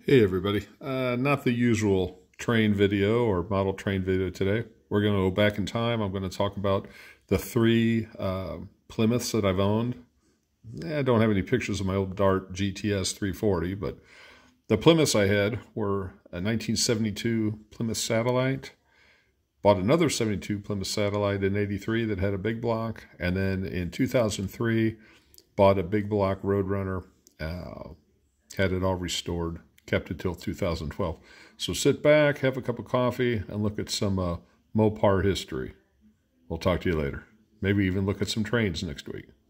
Hey everybody, not the usual train video or model train video today. We're going to go back in time. I'm going to talk about the three Plymouths that I've owned. I don't have any pictures of my old Dart GTS 340, but the Plymouths I had were a 1972 Plymouth Satellite. Bought another 72 Plymouth Satellite in '83 that had a big block, and then in 2003 bought a big block Roadrunner, had it all restored. Kept it till 2012. So sit back, have a cup of coffee, and look at some Mopar history. We'll talk to you later. Maybe even look at some trains next week.